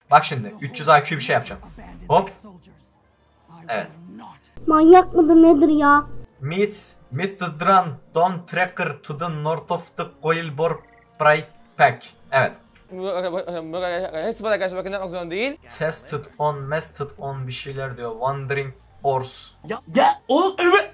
Bak şimdi 300 IQ bir şey yapacağım. Hop. Evet. Manyak mıdır nedir ya? Meet the drone down tracker to the north of the Coilbor Bright Pack. Evet. Tested on, mested on bir şeyler diyor. Wandering Horse. Ya o evet.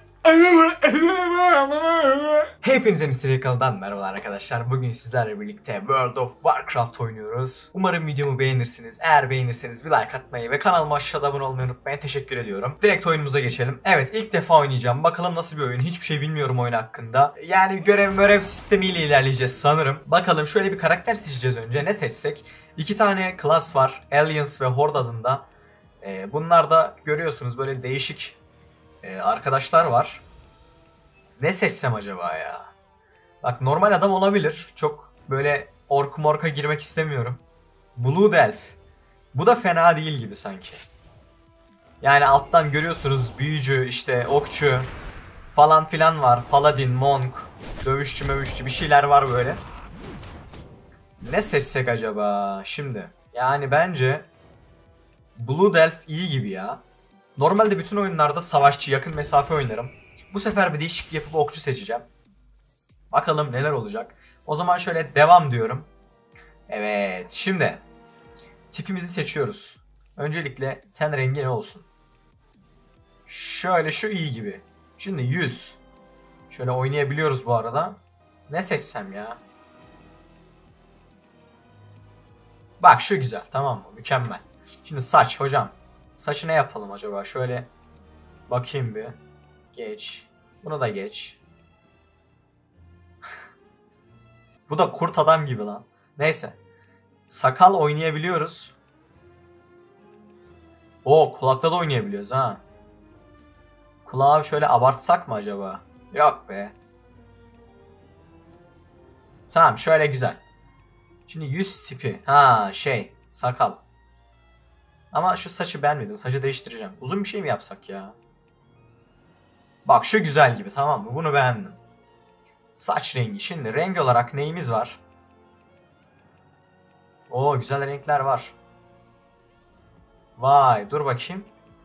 Hepinize Mr. kanalından merhabalar arkadaşlar. Bugün sizlerle birlikte World of Warcraft oynuyoruz. Umarım videomu beğenirsiniz. Eğer beğenirseniz bir like atmayı ve kanalıma aşağıda abone olmayı unutmayın. Teşekkür ediyorum. Direkt oyunumuza geçelim. Evet, ilk defa oynayacağım. Bakalım nasıl bir oyun. Hiçbir şey bilmiyorum oyun hakkında. Yani görev sistemiyle ilerleyeceğiz sanırım. Bakalım, şöyle bir karakter seçeceğiz önce. Ne seçsek? İki tane class var. Aliens ve Horde adında. Bunlar da görüyorsunuz böyle değişik arkadaşlar var. Ne seçsem acaba ya? Bak, normal adam olabilir. Çok böyle ork morka girmek istemiyorum. Blue Delph. Bu da fena değil gibi sanki. Yani alttan görüyorsunuz büyücü, işte okçu falan filan var. Paladin, monk, dövüşçü bir şeyler var böyle. Ne seçsek acaba? Şimdi yani bence Blue Delph iyi gibi ya. Normalde bütün oyunlarda savaşçı, yakın mesafe oynarım. Bu sefer bir değişiklik yapıp okçu seçeceğim. Bakalım neler olacak. O zaman şöyle devam diyorum. Evet, şimdi tipimizi seçiyoruz. Öncelikle ten rengi ne olsun? Şöyle, şu iyi gibi. Şimdi 100. Şöyle oynayabiliyoruz bu arada. Ne seçsem ya? Bak, şu güzel, tamam mı? Mükemmel. Şimdi saç hocam. Saçı ne yapalım acaba? Şöyle bakayım bir. Geç. Bunu da geç. Bu da kurt adam gibi lan. Neyse. Sakal oynayabiliyoruz. Oo, kulakta da oynayabiliyoruz ha. Kulağı şöyle abartsak mı acaba? Yok be. Tamam, şöyle güzel. Şimdi yüz tipi. Ha, sakal. Ama şu saçı beğenmedim. Saçı değiştireceğim. Uzun bir şey mi yapsak ya? Bak, şu güzel gibi, tamam mı? Bunu beğendim. Saç rengi. Şimdi renk olarak neyimiz var? Oo, güzel renkler var. Vay, dur bakayım.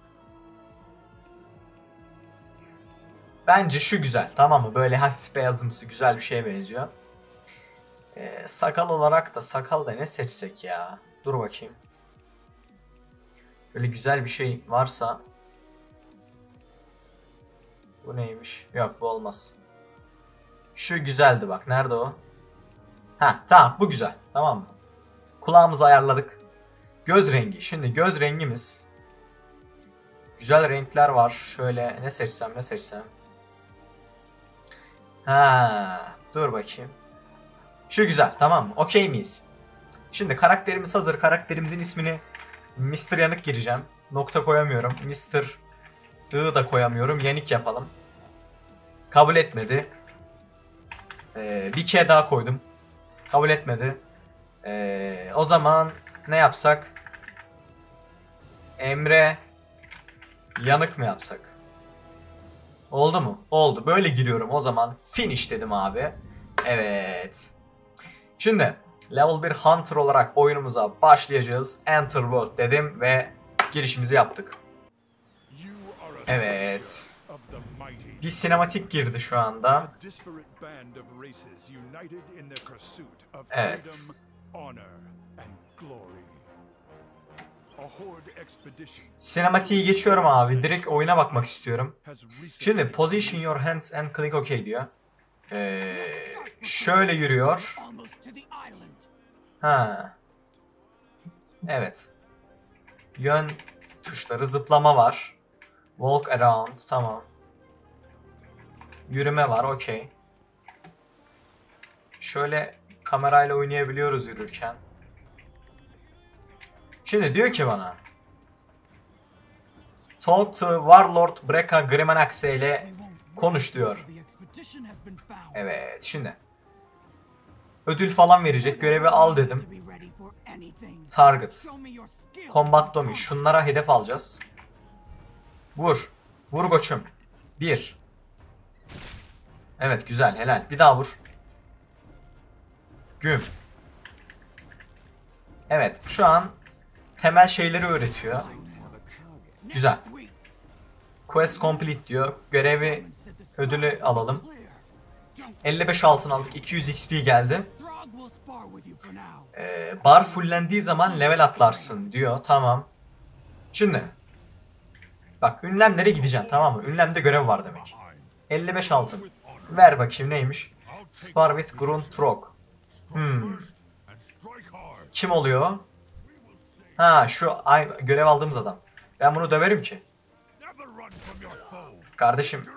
Bence şu güzel, tamam mı? Böyle hafif beyazımsı güzel bir şeye benziyor. Sakal olarak da, sakal da ne seçsek ya? Dur bakayım. Böyle güzel bir şey varsa. Bu neymiş? Yok, bu olmaz. Şu güzeldi bak. Nerede o? Ha, tamam, bu güzel. Tamam mı? Kulağımızı ayarladık. Göz rengi. Şimdi göz rengimiz. Güzel renkler var. Şöyle ne seçsem. Ha, dur bakayım. Şu güzel, tamam mı? Okey miyiz? Şimdi karakterimiz hazır. Karakterimizin ismini Mr. Yanık gireceğim. Nokta koyamıyorum. Mr. I da koyamıyorum. Yanık yapalım. Kabul etmedi. Bir kere daha koydum. Kabul etmedi. O zaman ne yapsak? Emre Yanık mı yapsak? Oldu mu? Oldu. Böyle giriyorum. O zaman finish dedim abi. Evet. Şimdi level 1 Hunter olarak oyunumuza başlayacağız. Enter World dedim ve girişimizi yaptık. Evet. Bir sinematik girdi şu anda. Evet. Sinematiği geçiyorum abi. Direkt oyuna bakmak istiyorum. Şimdi position your hands and click OK diyor. Şöyle yürüyor. Ha. Evet. Yön tuşları, zıplama var. Walk around, tamam. Yürüme var, okey. Şöyle kamerayla oynayabiliyoruz yürürken. Şimdi diyor ki bana, talk to Warlord Breka Grimanaxe ile konuş diyor. Evet, şimdi ödül falan verecek, görevi al dedim. Target, Combat Dummy, şunlara hedef alacağız. Vur, vur koçum. 1. Evet, güzel, helal. Bir daha vur. Güm. Evet, şu an temel şeyleri öğretiyor. Güzel. Quest complete diyor. Görevi ödülü alalım. 55 altın aldık. 200 XP geldi. Bar fullendiği zaman level atlarsın diyor. Tamam. Şimdi. Bak ünlemlere gideceksin, tamam mı? Ünlemde görev var demek. 55 altın. Ver bakayım neymiş? Spar with Gruntrok. Kim oluyor? Ha şu görev aldığımız adam. Ben bunu döverim ki. Kardeşim.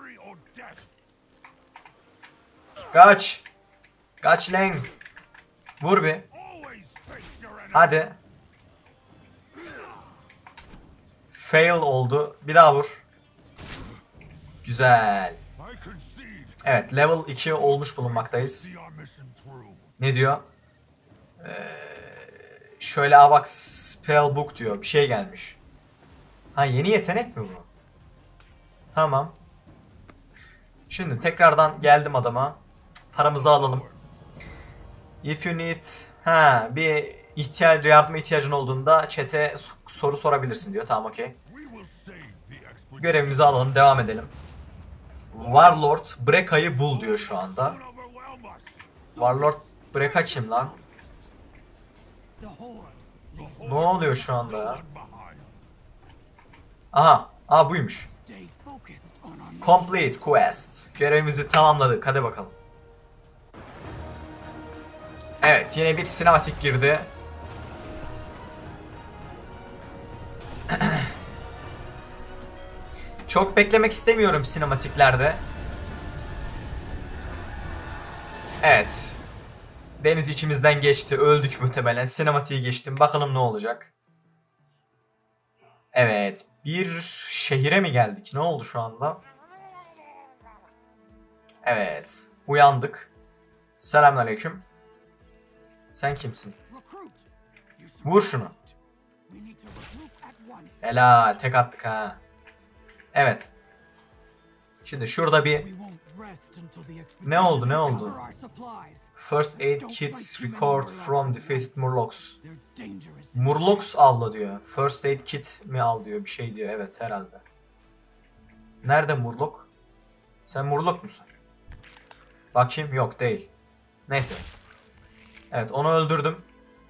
Kaç. Kaç lan. Vur bir. Hadi. Fail oldu. Bir daha vur. Güzel. Evet, level 2 olmuş bulunmaktayız. Ne diyor? Şöyle bak, spellbook diyor. Bir şey gelmiş. Ha, yeni yetenek mi bu? Tamam. Şimdi tekrardan geldim adama. Paramızı alalım. If you need bir yardıma ihtiyacın olduğunda chat'e soru sorabilirsin diyor. Tamam, okey. Görevimizi alalım, devam edelim. Warlord Breka'yı bul diyor şu anda. Warlord Breka kim lan? Ne oluyor şu anda ya? Aha, buymuş. Complete quest. Görevimizi tamamladık. Hadi bakalım. Evet, yine bir sinematik girdi. Çok beklemek istemiyorum sinematiklerde. Evet. Deniz içimizden geçti. Öldük muhtemelen. Sinematiği geçtim. Bakalım ne olacak. Evet. Bir şehire mi geldik? Ne oldu şu anda? Evet. Uyandık. Selamünaleyküm. Sen kimsin? Vur şunu. Helal. Tek attık ha. Evet. Şimdi şurada bir... Ne oldu? First aid kits record from defeated Murlocs. Murlocs avla diyor. First aid kit mi al diyor. Bir şey diyor. Evet, herhalde. Nerede Murloc? Sen Murloc musun? Bakayım. Yok, değil. Neyse. Evet, onu öldürdüm.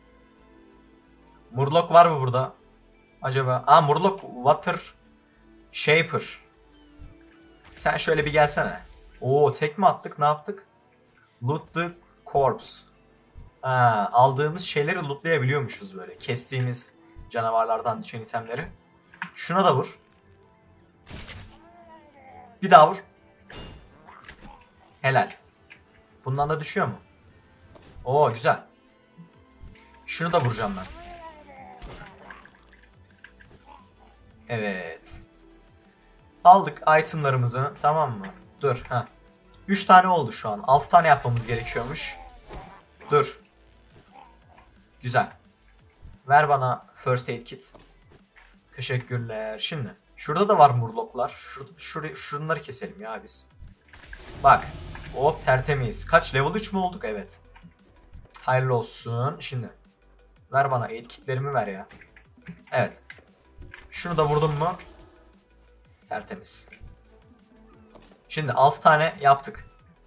Murloc var mı burada? Acaba? Murloc Water Shaper. Sen şöyle bir gelsene. Oo, tek mi attık? Ne yaptık? Loot the corpse. Aldığımız şeyleri lootlayabiliyormuşuz böyle. Kestiğimiz canavarlardan düşen itemleri. Şuna da vur. Bir daha vur. Helal. Bundan da düşüyor mu? Oo, güzel. Şunu da vuracağım ben. Evet. Aldık itemlarımızı, tamam mı? Dur. 3 tane oldu şu an. 6 tane yapmamız gerekiyormuş. Dur. Güzel. Ver bana first aid kit. Teşekkürler. Şimdi. Şurada da var murloklar. Şunları keselim ya biz. Bak. Hop, tertemiz. Kaç? Level 3 mü olduk? Evet. Hayırlı olsun. Şimdi. Ver bana aid kitlerimi, ver ya. Evet. Şunu da vurdum mu? Tertemiz. Şimdi 6 tane yaptık.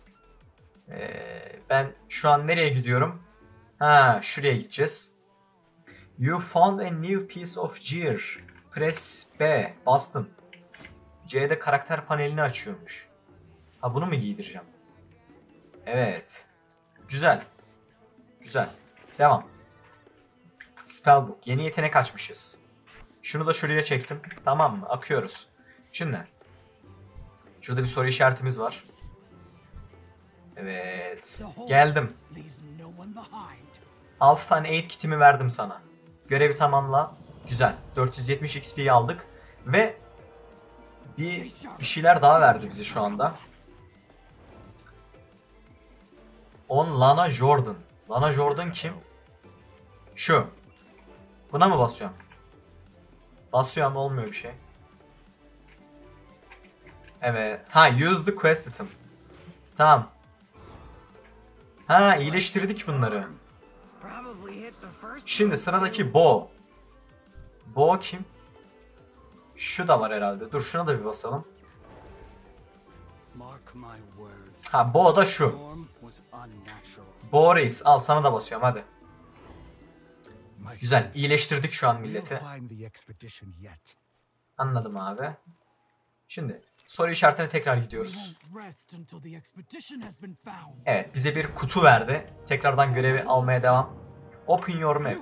Ben şu an nereye gidiyorum? Şuraya gideceğiz. You found a new piece of gear. Press B. Bastım. C'de karakter panelini açıyormuş. Bunu mu giydireceğim? Evet. Güzel. Güzel. Devam. Spellbook. Yeni yetenek açmışız. Şunu da şuraya çektim. Tamam mı? Akıyoruz. Şimdi. Şurada bir soru işaretimiz var. Evet. Geldim. 6 tane aid kitimi verdim sana. Görevi tamamla. Güzel. 470 XP'yi aldık. Ve bir şeyler daha verdi bize şu anda. Lana Jordan. Lana Jordan kim? Şu. Buna mı basıyorum? Basıyor ama olmuyor bir şey. Evet. Use the quest item. Tamam. İyileştirdik bunları. Şimdi sıradaki Bo. Bo kim? Şu da var herhalde. Dur şuna da bir basalım. Ha Bo da şu. Bo reis al sana da basıyorum hadi. Güzel iyileştirdik şu an milleti. Anladım abi. Şimdi soru işaretine tekrar gidiyoruz. Evet bize bir kutu verdi. Tekrardan görevi almaya devam. Open your map.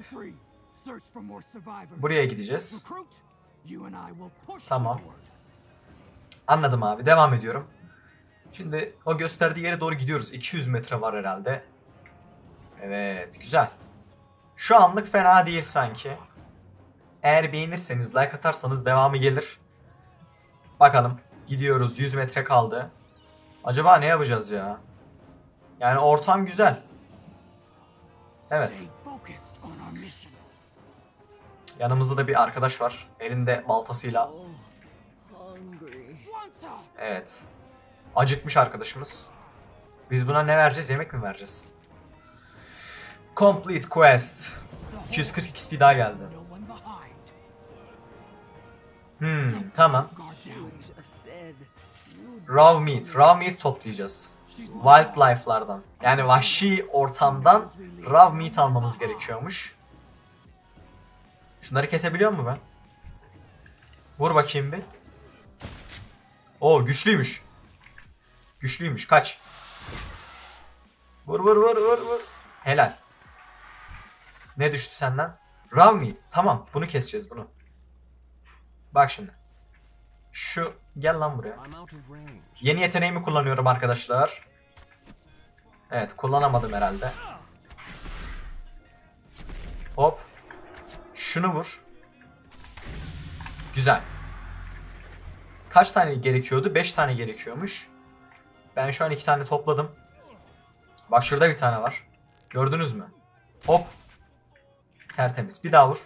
Buraya gideceğiz. Tamam. Anladım abi devam ediyorum. Şimdi o gösterdiği yere doğru gidiyoruz. 200 metre var herhalde. Evet güzel. Şu anlık fena değil sanki. Eğer beğenirseniz like atarsanız devamı gelir. Bakalım. Gidiyoruz 100 metre kaldı. Acaba ne yapacağız ya? Yani ortam güzel. Evet. Yanımızda da bir arkadaş var. Elinde baltasıyla. Evet. Acıkmış arkadaşımız. Biz buna ne vereceğiz? Yemek mi vereceğiz? Complete quest. 240 XP daha geldi. Tamam. Raw meat. Raw meat toplayacağız. Wildlife'lardan. Yani vahşi ortamdan raw meat almamız gerekiyormuş. Şunları kesebiliyor mu ben? Vur bakayım bir. Oo güçlüymüş. Güçlüymüş. Kaç. Vur vur vur vur vur. Helal. Ne düştü senden? Raw meat. Tamam. Bunu keseceğiz bunu. Bak şimdi. Şu gel lan buraya. Yeni yeteneğimi kullanıyorum arkadaşlar. Evet kullanamadım herhalde. Hop. Şunu vur. Güzel. Kaç tane gerekiyordu? 5 tane gerekiyormuş. Ben şu an 2 tane topladım. Bak şurada bir tane var. Gördünüz mü? Hop. Tertemiz. Bir daha vur.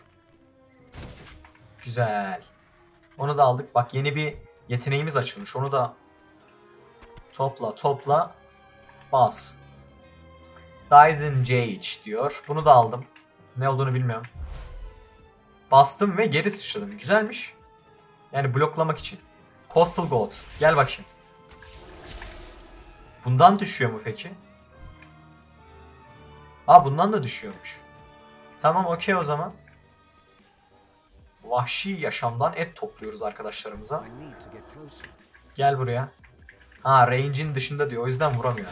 Güzel. Onu da aldık. Bak yeni bir yeteneğimiz açılmış. Onu da topla topla. Bas. Disengage diyor. Bunu da aldım. Ne olduğunu bilmiyorum. Bastım ve geri sıçradım. Güzelmiş. Yani bloklamak için. Coastal Gold. Gel bakayım. Bundan düşüyor mu peki? Aa bundan da düşüyormuş. Tamam okey o zaman. Vahşi yaşamdan et topluyoruz arkadaşlarımıza. Gel buraya. Ha range'in dışında diyor. O yüzden vuramıyor.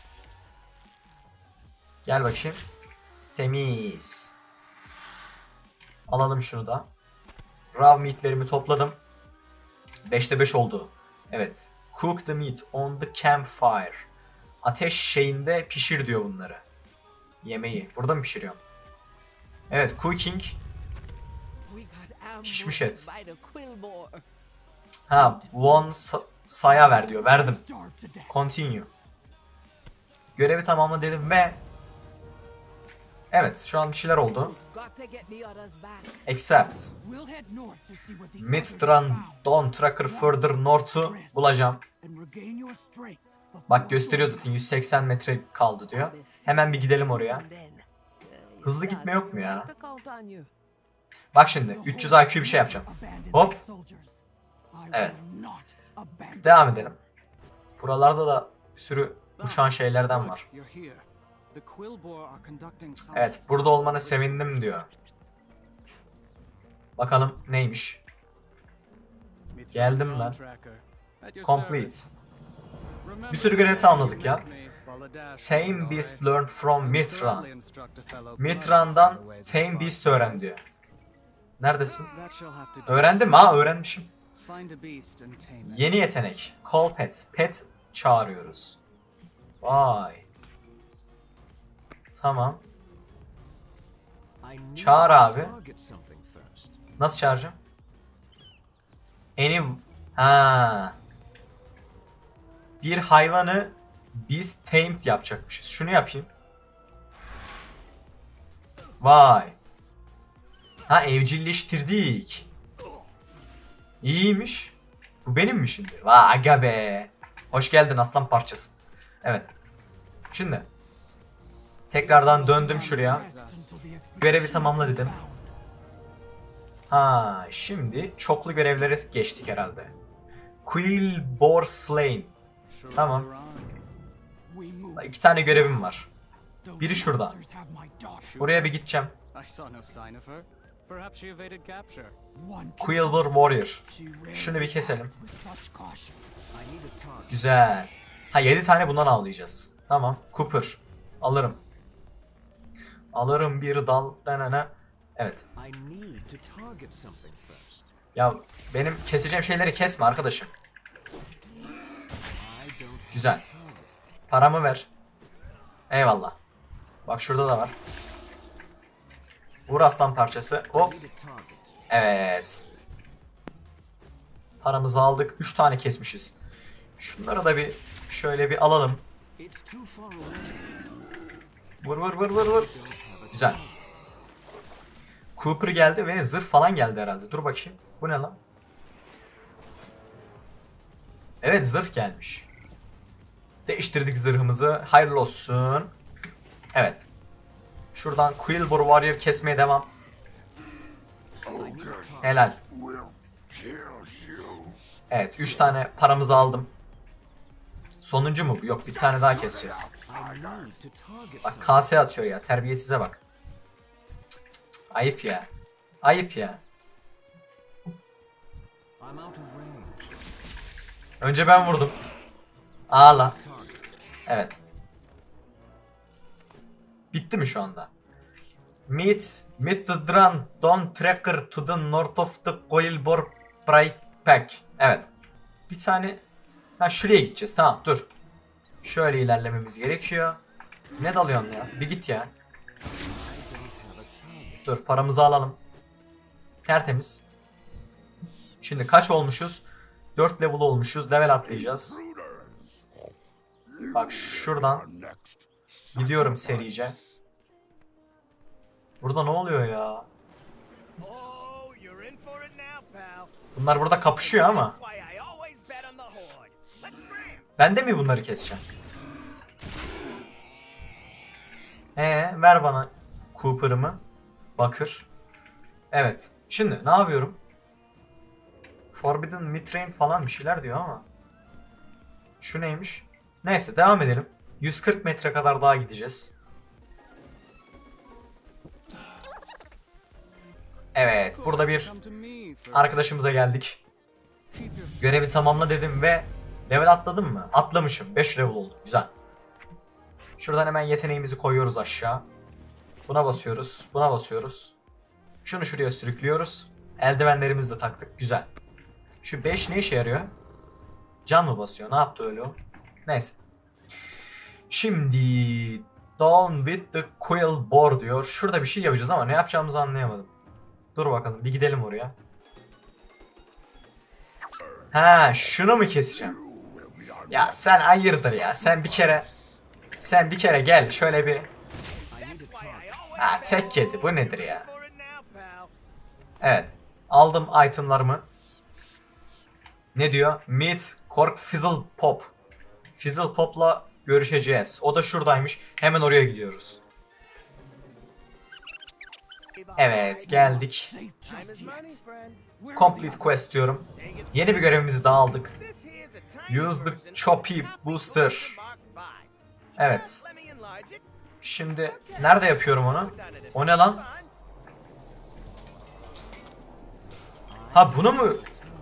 Gel bakayım. Temiz. Alalım şunu da. Raw meat'lerimi topladım. 5'te 5 oldu. Evet. Cook the meat on the campfire. Ateş şeyinde pişir diyor bunları. Yemeği. Burada mı pişiriyorum? Evet. Cooking. Pişmiş et. Ha. One saya ver diyor. Verdim. Continue. Görevi tamamla dedim ve evet şu an bir şeyler oldu. Accept. Midrandon Tracker Further North'u bulacağım. Bak gösteriyor zaten 180 metre kaldı diyor. Hemen bir gidelim oraya. Hızlı gitme yok mu ya? Bak şimdi 300 IQ bir şey yapacağım. Hop. Evet. Devam edelim. Buralarda da bir sürü uçan şeylerden var. Evet burada olmana sevindim diyor. Bakalım neymiş. Geldim ben. Complete. Bir sürü görev tamamladık ya. Tame Beast learned from Mithran. Mithran'dan Tame Beast öğren diyor. Neredesin? Öğrendim mi? Ha öğrenmişim. Yeni yetenek. Call pet. Pet çağırıyoruz. Vay. Tamam. Çağır abi. Nasıl çağıracağım? Ha. Bir hayvanı biz tamed yapacakmışız. Şunu yapayım. Vay. Ha evcilleştirdik. İyiymiş. Bu benim mi şimdi? Vay aga be. Hoş geldin aslan parçası. Evet. Şimdi. Tekrardan döndüm şuraya. Görevi tamamla dedim. Ha, şimdi çoklu görevlere geçtik herhalde. Quillbor Slain. Tamam. 2 tane görevim var. Biri şurada. Oraya bir gideceğim. Quillbor Warrior. Şunu bir keselim. Güzel. Ha, 7 tane bundan avlayacağız. Tamam. Cooper. Alırım. Alırım bir dal. Denene. Evet. Ya benim keseceğim şeyleri kesme arkadaşım. Güzel. Paramı ver. Eyvallah. Bak şurada da var. Vur aslan parçası. Hop. Evet. Paramızı aldık. 3 tane kesmişiz. Şunları da bir şöyle bir alalım. Vur vur vur vur vur. Güzel. Cooper geldi ve zırh falan geldi herhalde. Dur bakayım. Bu ne lan? Evet, zırh gelmiş. Değiştirdik zırhımızı. Hayırlı olsun. Evet. Şuradan Quillbor Warrior kesmeye devam. Helal. Evet, 3 tane paramızı aldım. Sonuncu mu? Yok, bir tane daha keseceğiz. Bak kase atıyor ya. Terbiyesize bak. Cık cık cık. Ayıp ya. Ayıp ya. Önce ben vurdum. Ağla. Evet. Bitti mi şu anda? Meet the Dran Don Tracker to the north of the Quillbor Bright Pack. Evet. Bir tane... Ha, şuraya gideceğiz. Tamam, dur. Şöyle ilerlememiz gerekiyor. Ne dalıyorsun ya? Bir git ya. Dur, paramızı alalım. Tertemiz. Şimdi kaç olmuşuz? 4 level olmuşuz. Level atlayacağız. Bak şuradan gidiyorum serice. Burada ne oluyor ya? Bunlar burada kapışıyor ama. Ben de mi bunları keseceğim? Ver bana Cooper'ımı. Bakır. Evet. Şimdi ne yapıyorum? Forbidden Midrange falan bir şeyler diyor ama. Şu neymiş? Neyse, devam edelim. 140 metre kadar daha gideceğiz. Evet, burada bir arkadaşımıza geldik. Görevi tamamla dedim ve level atladım mı? Atlamışım. 5 level oldu. Güzel. Şuradan hemen yeteneğimizi koyuyoruz aşağı. Buna basıyoruz. Buna basıyoruz. Şunu şuraya sürüklüyoruz. Eldivenlerimizi de taktık. Güzel. Şu 5 ne işe yarıyor? Can mı basıyor? Ne yaptı öyle o? Neyse. Şimdi Down with the Quillbor diyor. Şurada bir şey yapacağız ama ne yapacağımızı anlayamadım. Dur bakalım, bir gidelim oraya. Ha, şunu mu keseceğim? Ya sen hayırdır ya. Sen bir kere gel şöyle bir. Ha, tek yedi. Bu nedir ya? Evet. Aldım itemlarımı. Ne diyor? Meet Cork Fizzle Pop. Fizzle Pop'la görüşeceğiz. O da şuradaymış. Hemen oraya gidiyoruz. Evet, geldik. Complete quest diyorum. Yeni bir görevimizi daha aldık. Use the Choppy Booster. Evet. Şimdi nerede yapıyorum onu? O ne lan? Ha, bunu mu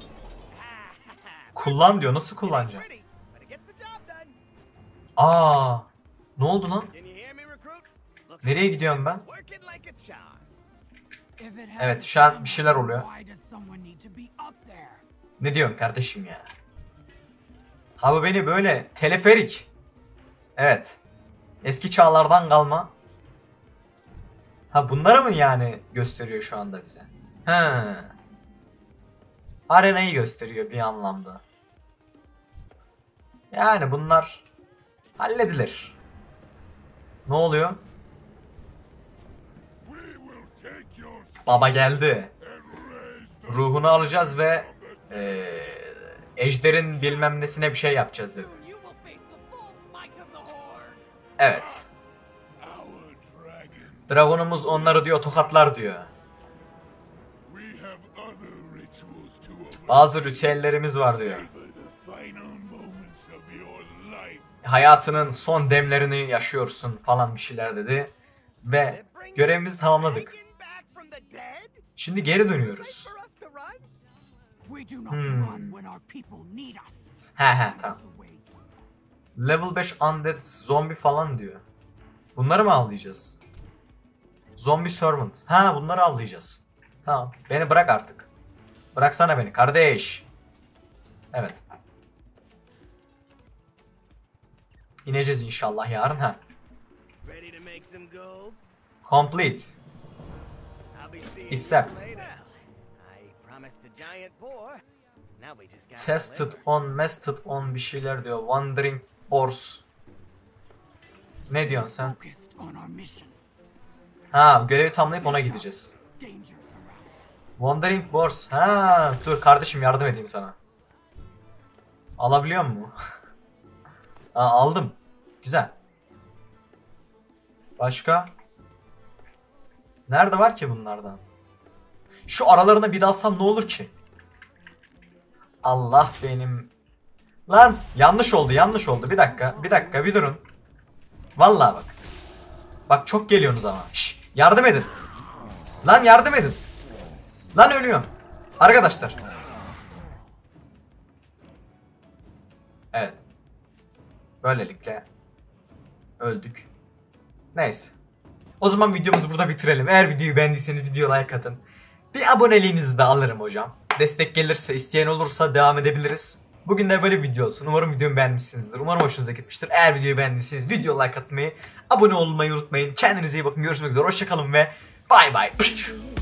kullan diyor. Nasıl kullanacağım? Aa, ne oldu lan? Nereye gidiyorum ben? Evet, şu an bir şeyler oluyor. Ne diyorsun kardeşim ya? Ha, bu beni böyle teleferik. Evet. Eski çağlardan kalma. Ha, bunları mı yani gösteriyor şu anda bize? He. Arenayı gösteriyor bir anlamda. Yani bunlar halledilir. Ne oluyor? Baba geldi. Ruhunu alacağız ve ejderin bilmem nesine bir şey yapacağız dedi. Evet. Dragonumuz onları diyor tokatlar diyor. Bazı ritüellerimiz var diyor. Hayatının son demlerini yaşıyorsun falan bir şeyler dedi. Ve görevimizi tamamladık. Şimdi geri dönüyoruz. He tamam. Level 5 undead zombi falan diyor. Bunları mı avlayacağız? Zombie servant. Ha, bunları avlayacağız. Tamam. Beni bırak artık. Bıraksana beni kardeş. Evet. İneceğiz inşallah yarın ha. Complete. Accept. Tested on, mested on bir şeyler diyor. Wandering Horse. Ne diyorsun sen? Ha, görevi tamamlayıp ona gideceğiz. Wandering Horse. Ha, dur kardeşim yardım edeyim sana. Alabiliyor mu? Aldım. Güzel. Başka? Nerede var ki bunlardan? Şu aralarına bir dalsam ne olur ki? Allah benim. Lan yanlış oldu. Bir dakika bir durun. Vallahi bak. Bak çok geliyorsunuz ama. Şş, yardım edin. Lan yardım edin. Lan ölüyorum. Arkadaşlar. Evet. Böylelikle öldük. Neyse. O zaman videomuzu burada bitirelim. Eğer videoyu beğendiyseniz videoya like atın. Bir aboneliğinizi de alırım hocam. Destek gelirse, isteyen olursa devam edebiliriz. Bugün de böyle bir video olsun. Umarım videomu beğenmişsinizdir. Umarım hoşunuza gitmiştir. Eğer videoyu beğendiyseniz video like atmayı, abone olmayı unutmayın. Kendinize iyi bakın. Görüşmek üzere. Hoşçakalın ve bay bay.